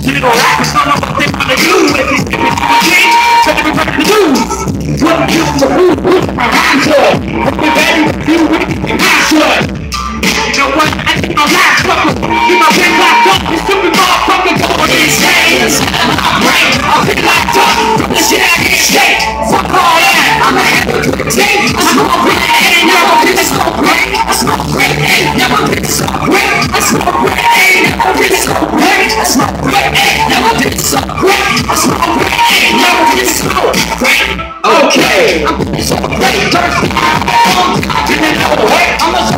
Little rappers don't know what they wanna do with these niggas in the game. So they return the news. What you for who's my answer? Hope you're ready to do anything faster. You know what? I think I'll last fucker. Get my pen locked up. You stupid motherfucker going insane. Inside my brain, I'll be locked up from the shit I can't shake. Fuck all that. I'ma have a good day. I smoke great, ain't never been so great. I smoke great, ain't never been so great. I smoke great, ain't never been so great. I smoke great, ain't never been so great. I smoke great, ain't never been so great. Okay, I'm so great, thirsty. I'm in no way. I'm a